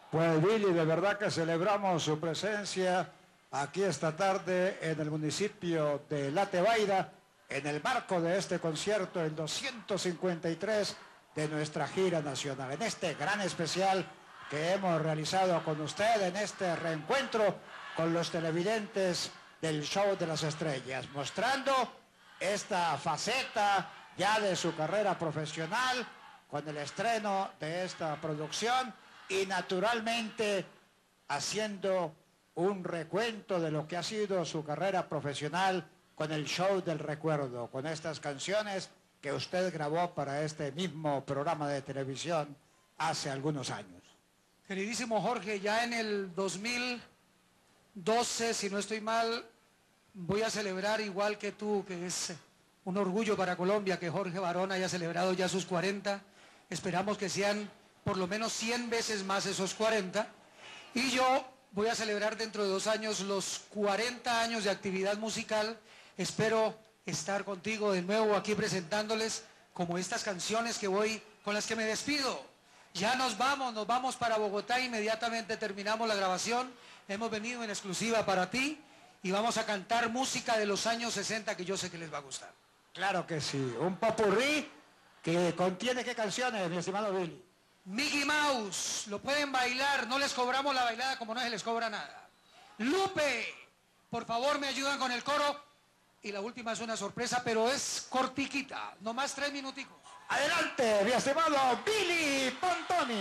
Pues Billy, de verdad que celebramos su presencia aquí esta tarde en el municipio de La Tebaida, en el marco de este concierto, el 253 de nuestra gira nacional, en este gran especial que hemos realizado con usted, en este reencuentro con los televidentes del Show de las Estrellas, mostrando esta faceta ya de su carrera profesional con el estreno de esta producción y naturalmente haciendo un recuento de lo que ha sido su carrera profesional con el Show del Recuerdo, con estas canciones que usted grabó para este mismo programa de televisión hace algunos años. Queridísimo Jorge, ya en el 2012, si no estoy mal, voy a celebrar igual que tú, que es un orgullo para Colombia que Jorge Barón haya celebrado ya sus 40. Esperamos que sean por lo menos 100 veces más esos 40. Y yo voy a celebrar dentro de 2 años los 40 años de actividad musical. Espero estar contigo de nuevo aquí presentándoles como estas canciones con las que me despido. Ya nos vamos para Bogotá, inmediatamente terminamos la grabación. Hemos venido en exclusiva para ti y vamos a cantar música de los años 60 que yo sé que les va a gustar. Claro que sí, un popurrí que contiene ¿qué canciones, mi estimado Billy? Mickey Mouse, lo pueden bailar, no les cobramos la bailada como no se les cobra nada. Lupe, por favor me ayudan con el coro. Y la última es una sorpresa, pero es cortiquita, nomás 3 minuticos. Adelante, mi estimado Billy Pontoni.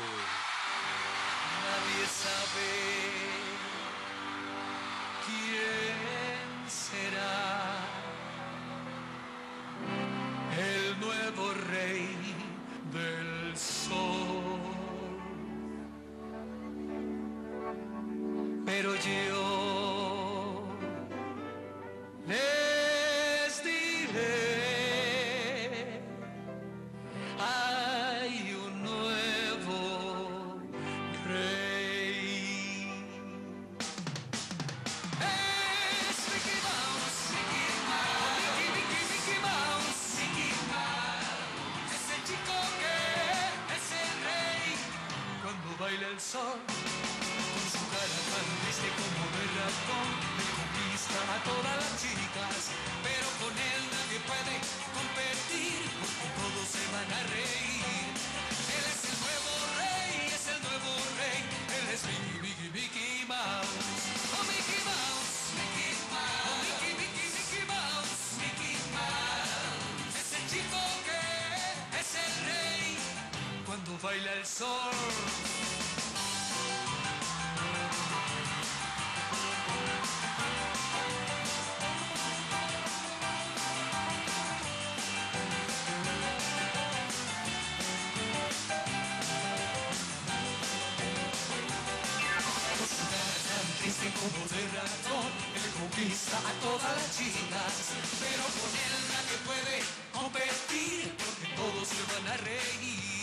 Nadie sabe quién será el nuevo rey del sol, pero yo les diré, hay un nuevo rey. Es Mickey Mouse, Mickey Mouse, Mickey Mouse, Mickey Mouse. Es el chico que es el rey cuando baila el sol. Con su cara tan triste como de ratón, conquista a todas las chicas, pero con él nadie puede competir, porque todos se van a reír. Él es el nuevo rey, es el nuevo rey, él es Mickey Mouse. Oh Mickey Mouse, Mickey Mouse, oh Mickey Mouse, Mickey Mouse. Es el chico que es el rey cuando baila el sol. Como de ratón, él conquista a todas las chicas, pero con él nadie puede competir, porque todos se van a reír.